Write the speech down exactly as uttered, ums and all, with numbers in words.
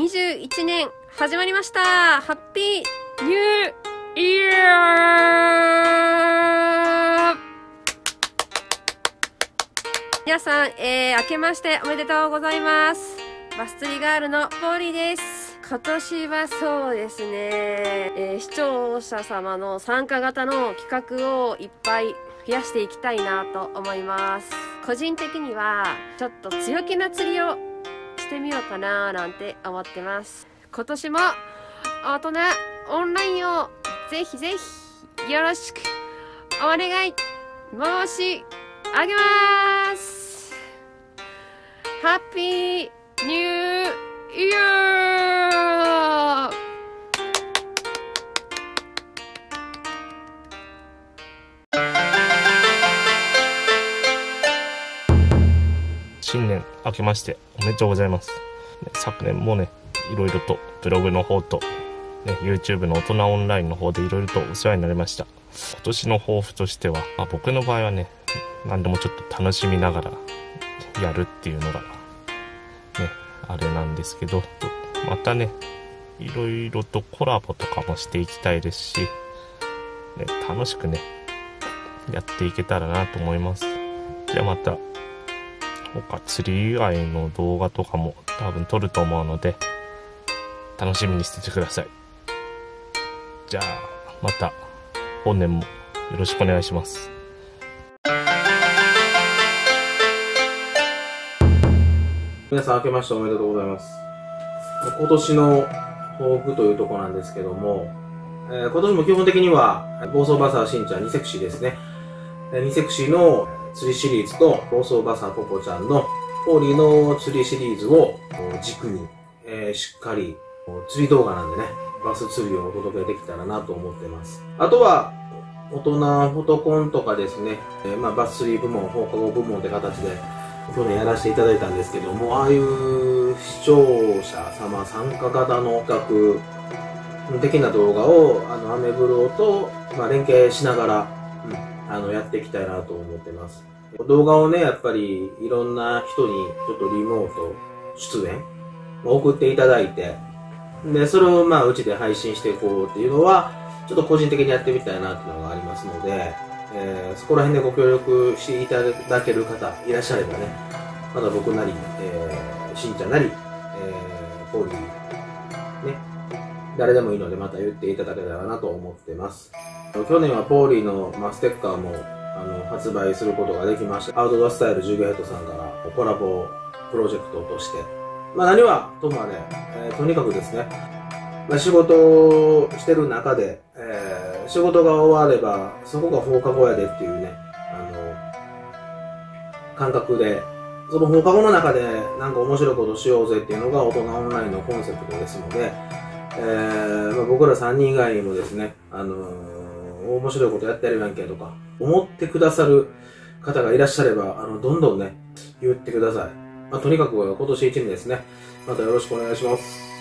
にじゅういちねん始まりました。ハッピーニューイヤー。皆さん、えー、明けましておめでとうございます。バス釣りガールのポーリーです。今年はそうですね、えー、視聴者様の参加型の企画をいっぱい増やしていきたいなと思います。個人的にはちょっと強気な釣りをしてみようかななんて思ってます。今年も大人オンラインをぜひぜひよろしくお願い申し上げます。ハッピーニューイヤー。 新年明けましておめでとうございます。昨年もね、いろいろとブログの方と、ね、YouTube の大人オンラインの方でいろいろとお世話になりました。今年の抱負としては、まあ、僕の場合はね、何でもちょっと楽しみながらやるっていうのがね、あれなんですけど、またね、いろいろとコラボとかもしていきたいですし、ね、楽しくね、やっていけたらなと思います。じゃあまた、他釣り以外の動画とかも多分撮ると思うので楽しみにしててください。じゃあまた本年もよろしくお願いします。 皆さん明けましておめでとうございます。今年の抱負というところなんですけども、えー、今年も基本的には房総バサーしんちゃんにセクシーですね。にセクシーの釣りシリーズと房総バサーポポちゃんのポーリーの釣りシリーズを軸に、えー、しっかり釣り動画なんでね、バス釣りをお届けできたらなと思ってます。あとは大人フォトコンとかですね、えー、まあバス釣り部門、放課後部門って形で去年やらせていただいたんですけども、ああいう視聴者様参加型の企画的な動画をあのアメブロと、まあ、連携しながら、うんあの、やっていきたいなと思ってます。動画をね、やっぱりいろんな人にちょっとリモート出演送っていただいて、で、それをまあうちで配信していこうっていうのは、ちょっと個人的にやってみたいなっていうのがありますので、えー、そこら辺でご協力していただける方いらっしゃればね、まだ僕なり、えー、しんちゃんなり、えー、ポーリー、ね、誰でもいいのでまた言っていただけたらなと思ってます。去年はポーリーの、まあ、ステッカーもあの発売することができました。アウトドアスタイルじゅうごヘッドさんからコラボプロジェクトとして。まあ何はともあれ、えー、とにかくですね、まあ、仕事をしてる中で、えー、仕事が終わればそこが放課後やでっていうね、あの、感覚で、その放課後の中でなんか面白いことしようぜっていうのが大人オンラインのコンセプトですので、えーまあ、僕らさんにん以外にもですね、あのー面白いことやってるやんけとか思ってくださる方がいらっしゃれば、あのどんどんね言ってください。まあ、とにかく今年いちねんですね、またよろしくお願いします。